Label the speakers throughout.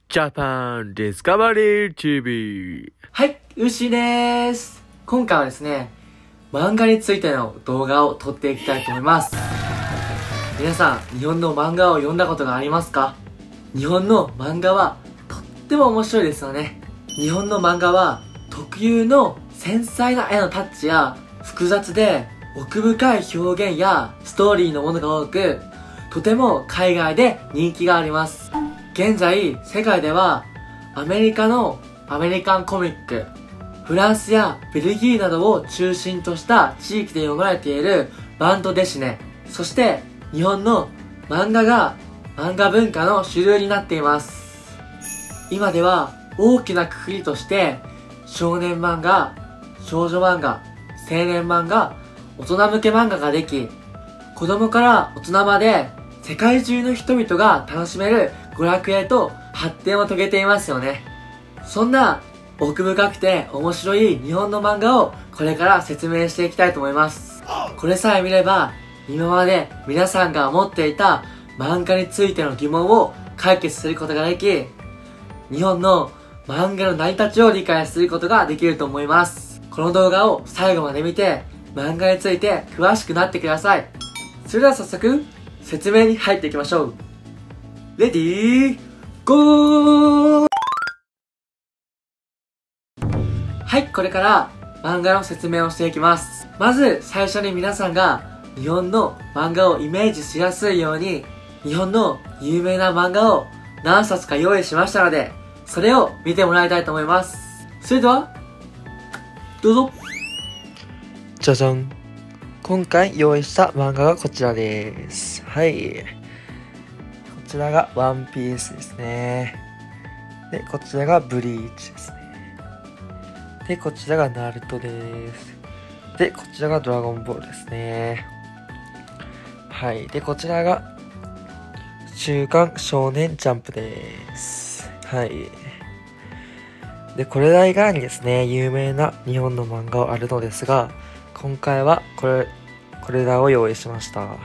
Speaker 1: ジャパンディスカバリー TV。
Speaker 2: はい、ウッシーでーす。今回はですね、漫画についての動画を撮っていきたいと思います。皆さん、日本の漫画を読んだことがありますか？日本の漫画はとっても面白いですよね。日本の漫画は特有の繊細な絵のタッチや複雑で奥深い表現やストーリーのものが多く、とても海外で人気があります。現在、世界ではアメリカのアメリカンコミック、フランスやベルギーなどを中心とした地域で読まれているバンドデシネ、そして日本の漫画が漫画文化の主流になっています。今では大きなくくりとして少年漫画、少女漫画、青年漫画、大人向け漫画ができ、子供から大人まで世界中の人々が楽しめる娯楽へと発展を遂げていますよね。そんな奥深くて面白い日本の漫画をこれから説明していきたいと思います。これさえ見れば今まで皆さんが持っていた漫画についての疑問を解決することができ、日本の漫画の成り立ちを理解することができると思います。この動画を最後まで見て漫画について詳しくなってください。それでは早速説明に入っていきましょう。レディーゴー。はい、これから漫画の説明をしていきます。まず最初に皆さんが日本の漫画をイメージしやすいように、日本の有名な漫画を何冊か用意しましたので、それを見てもらいたいと思います。それではどうぞ。
Speaker 3: じゃじゃん。今回用意した漫画がこちらです。はい。こちらがワンピースですね。で、こちらがブリーチですね。で、こちらがナルトです。で、こちらがドラゴンボールですね。はい。で、こちらが週刊少年ジャンプです。はい。で、これら以外にですね、有名な日本の漫画はあるのですが、今回はこれらを用意しました。はい。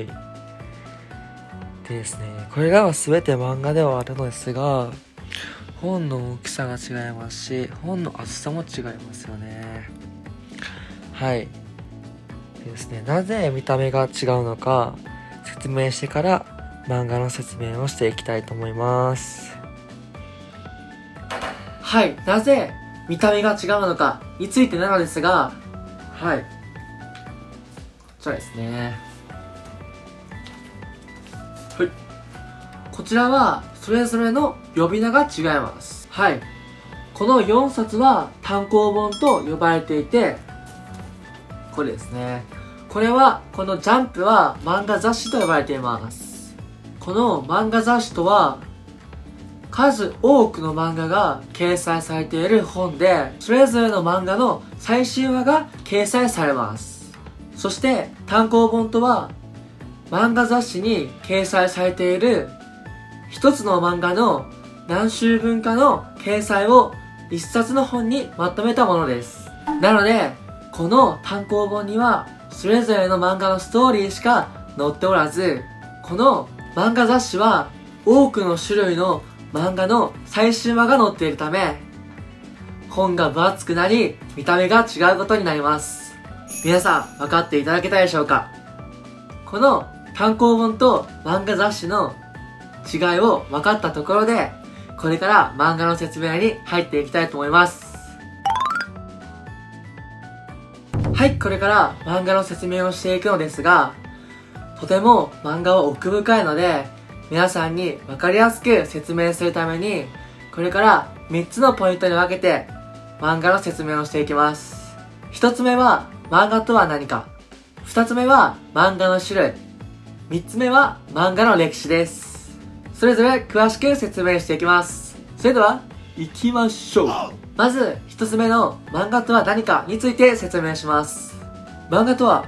Speaker 3: でですね、これらは全て漫画ではあるのですが、本の大きさが違いますし、本の厚さも違いますよね。はい。でですね、なぜ見た目が違うのか説明してから漫画の説明をしていきたいと思います。
Speaker 2: はい、なぜ見た目が違うのかについてなのですが、はい、こちらですね。はい、こちらはそれぞれの呼び名が違います。はい、この4冊は単行本と呼ばれていて、これですね。これはこのジャンプは漫画雑誌と呼ばれています。この漫画雑誌とは数多くの漫画が掲載されている本で、それぞれの漫画の最新話が掲載されます。そして単行本とは漫画雑誌に掲載されている一つの漫画の何週分かの掲載を一冊の本にまとめたものです。なのでこの単行本にはそれぞれの漫画のストーリーしか載っておらず、この漫画雑誌は多くの種類の漫画の最終話が載っているため、本が分厚くなり見た目が違うことになります。皆さん分かっていただけたでしょうか？この単行本と漫画雑誌の違いを分かったところで、これから漫画の説明に入っていきたいと思います。はい、これから漫画の説明をしていくのですが、とても漫画は奥深いので皆さんに分かりやすく説明するために、これから3つのポイントに分けて漫画の説明をしていきます。1つ目は漫画とは何か、2つ目は漫画の種類、3つ目は漫画の歴史です。それぞれ詳しく説明していきます。それでは行きましょう。まず1つ目の漫画とは何かについて説明します。漫画とは、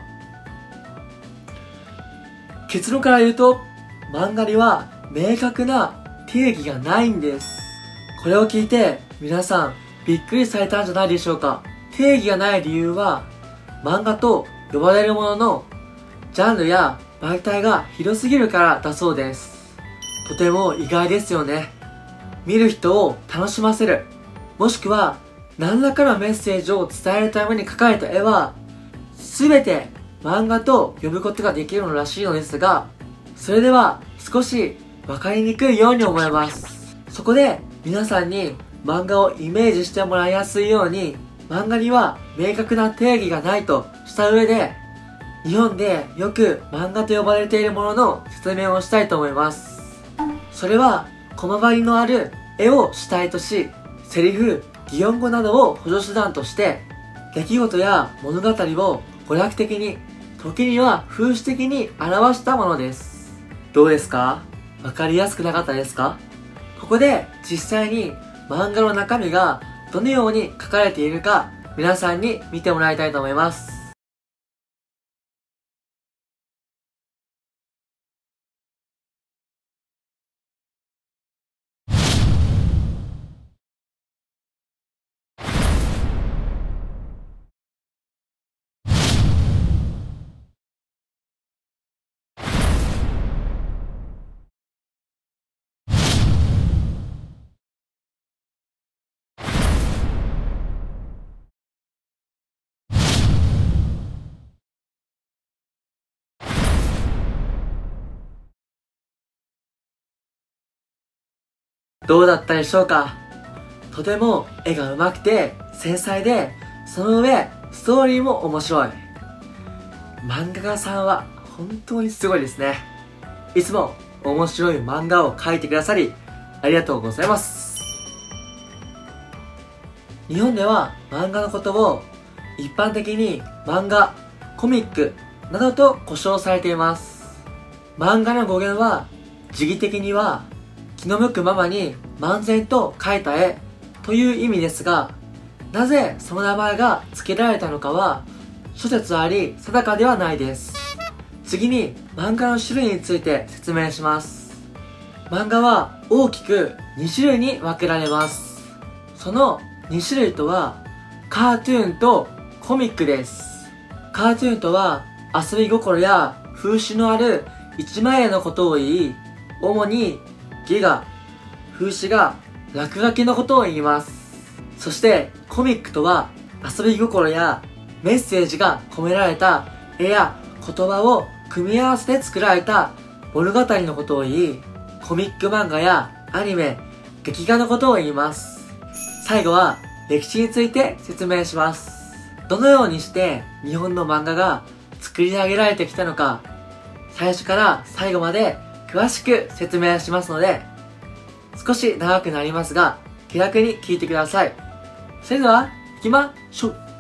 Speaker 2: 結論から言うと漫画には明確な定義がないんです。これを聞いて皆さんびっくりされたんじゃないでしょうか。定義がない理由は、漫画と呼ばれるもののジャンルや媒体が広すぎるからだそうです。とても意外ですよね。 見る人を楽しませる、もしくは何らかのメッセージを伝えるために描かれた絵は全て漫画と呼ぶことができるのらしいのですが、それでは少し分かりにくいように思います。そこで皆さんに漫画をイメージしてもらいやすいように、漫画には明確な定義がないとした上で、日本でよく漫画と呼ばれているものの説明をしたいと思います。それはコマ張りのある絵を主体とし、セリフ、擬音語などを補助手段として、出来事や物語を娯楽的に、時には風刺的に表したものです。どうですか？わかりやすくなかったですか？ここで実際に漫画の中身がどのように書かれているか、皆さんに見てもらいたいと思います。どうだったでしょうか？とても絵が上手くて繊細で、その上ストーリーも面白い。漫画家さんは本当にすごいですね。いつも面白い漫画を描いてくださりありがとうございます。日本では漫画のことを一般的に漫画、コミックなどと呼称されています。漫画の語源は時期的には気の向くままに漫然と描いた絵という意味ですが、なぜその名前が付けられたのかは諸説あり定かではないです。次に漫画の種類について説明します。漫画は大きく2種類に分けられます。その2種類とはカートゥーンとコミックです。カートゥーンとは遊び心や風刺のある一枚絵のことを言い、主に戯画、風刺画、落書きのことを言います。そしてコミックとは遊び心やメッセージが込められた絵や言葉を組み合わせて作られた物語のことを言い、コミック漫画やアニメ、劇画のことを言います。最後は歴史について説明します。どのようにして日本の漫画が作り上げられてきたのか、最初から最後まで詳しく説明しますので、少し長くなりますが気楽に聞いてください。それでは行きましょう。